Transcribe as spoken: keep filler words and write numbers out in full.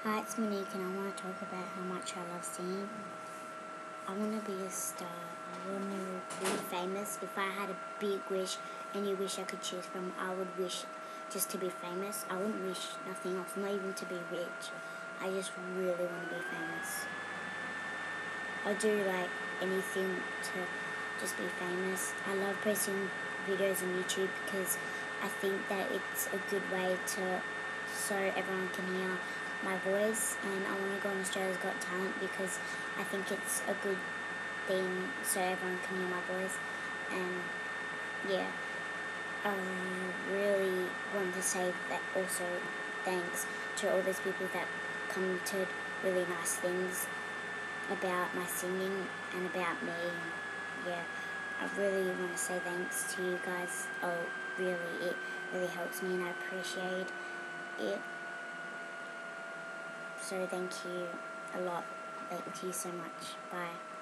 Hi, it's Monique, and I want to talk about how much I love singing. I want to be a star. I want to be famous. If I had a big wish, any wish I could choose from, I would wish just to be famous. I wouldn't wish nothing else, not even to be rich. I just really want to be famous. I'll do like anything to just be famous. I love posting videos on YouTube because I think that it's a good way to so everyone can hear my voice, and I want to go on Australia's Got Talent because I think it's a good thing so everyone can hear my voice. And yeah, I really want to say that also thanks to all those people that commented really nice things about my singing and about me. Yeah, I really want to say thanks to you guys. Oh, really, it really helps me and I appreciate it. So thank you a lot. Thank you so much. Bye.